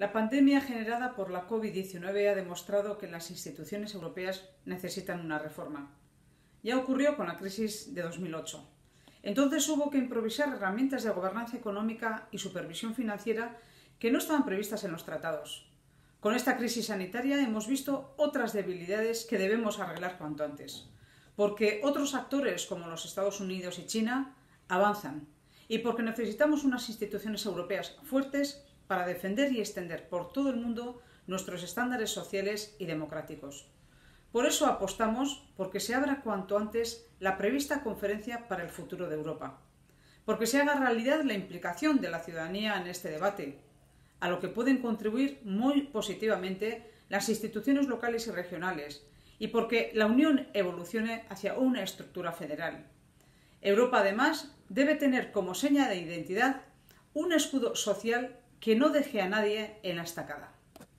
La pandemia generada por la COVID-19 ha demostrado que las instituciones europeas necesitan una reforma. Ya ocurrió con la crisis de 2008. Entonces hubo que improvisar herramientas de gobernanza económica y supervisión financiera que no estaban previstas en los tratados. Con esta crisis sanitaria hemos visto otras debilidades que debemos arreglar cuanto antes, porque otros actores como los Estados Unidos y China avanzan y porque necesitamos unas instituciones europeas fuertes para defender y extender por todo el mundo nuestros estándares sociales y democráticos. Por eso apostamos por que se abra cuanto antes la prevista conferencia para el futuro de Europa, porque se haga realidad la implicación de la ciudadanía en este debate, a lo que pueden contribuir muy positivamente las instituciones locales y regionales, y porque la Unión evolucione hacia una estructura federal. Europa, además, debe tener como seña de identidad un escudo social que no deje a nadie en la estacada.